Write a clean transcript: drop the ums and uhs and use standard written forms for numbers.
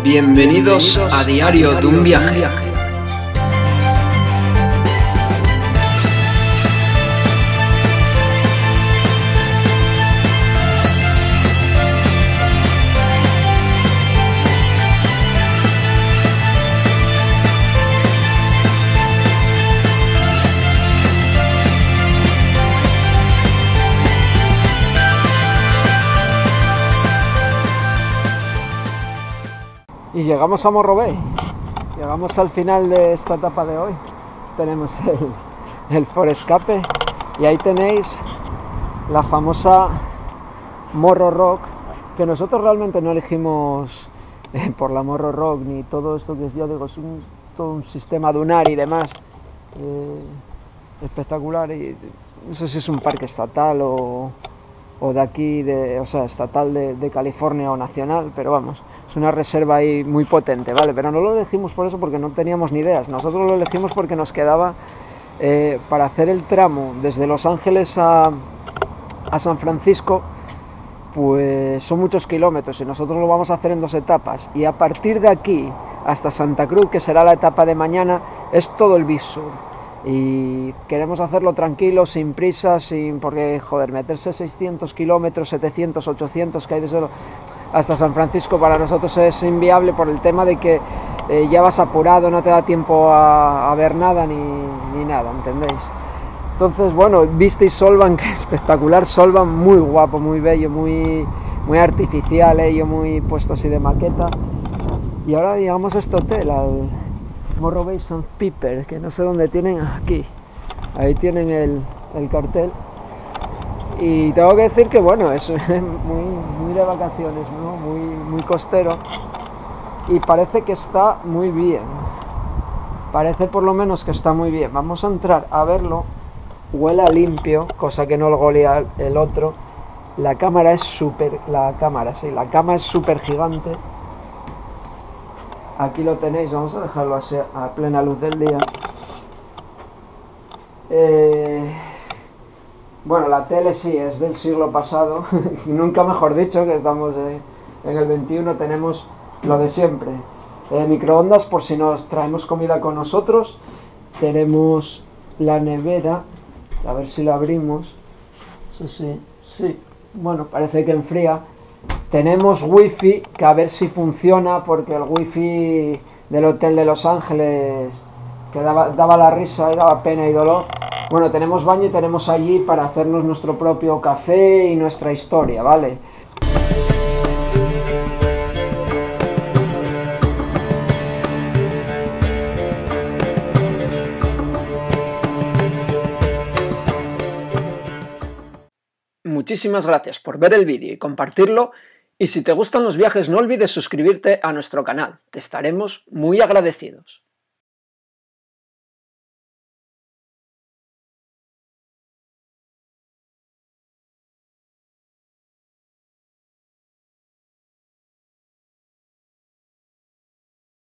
Bienvenidos a Diario de un Viaje. Y llegamos a Morro Bay, llegamos al final de esta etapa de hoy. Tenemos el Forescape y ahí tenéis la famosa Morro Rock, que nosotros realmente no elegimos por la Morro Rock ni todo esto que yo digo, es todo un sistema dunar y demás espectacular. Y no sé si es un parque estatal o de aquí, estatal de California o nacional, pero vamos, es una reserva ahí muy potente, ¿vale? Pero no lo elegimos por eso, porque no teníamos ni ideas. Nosotros lo elegimos porque nos quedaba para hacer el tramo desde Los Ángeles a San Francisco, pues son muchos kilómetros y nosotros lo vamos a hacer en 2 etapas, y a partir de aquí hasta Santa Cruz, que será la etapa de mañana, es todo el Big Sur. Y queremos hacerlo tranquilo, sin prisa, porque, joder, meterse 600 kilómetros, 700, 800 que hay desde hasta San Francisco para nosotros es inviable por el tema de que ya vas apurado, no te da tiempo a ver nada ni nada, ¿entendéis? Entonces, bueno, visteis Solvan, que es espectacular, Solvan muy guapo, muy bello, muy artificial, muy puesto así de maqueta. Y ahora llegamos a este hotel, al Morro Bay St. Piper, que no sé dónde tienen, aquí, ahí tienen el cartel. Y tengo que decir que bueno, es muy de vacaciones, ¿no? Muy costero, y parece que está muy bien, parece por lo menos que está muy bien. Vamos a entrar a verlo. Huele a limpio, cosa que no lo golea el otro. La cama es súper gigante. Aquí lo tenéis, vamos a dejarlo así a plena luz del día. Bueno, la tele sí, es del siglo pasado, nunca mejor dicho, que estamos en el 21, tenemos lo de siempre. Microondas por si nos traemos comida con nosotros, tenemos la nevera, a ver si la abrimos, sí, bueno, parece que enfría. Tenemos wifi, que a ver si funciona, porque el wifi del hotel de Los Ángeles, que daba la risa y daba pena y dolor. Bueno, tenemos baño y tenemos allí para hacernos nuestro propio café y nuestra historia, ¿vale? Muchísimas gracias por ver el vídeo y compartirlo. Y si te gustan los viajes, no olvides suscribirte a nuestro canal, te estaremos muy agradecidos.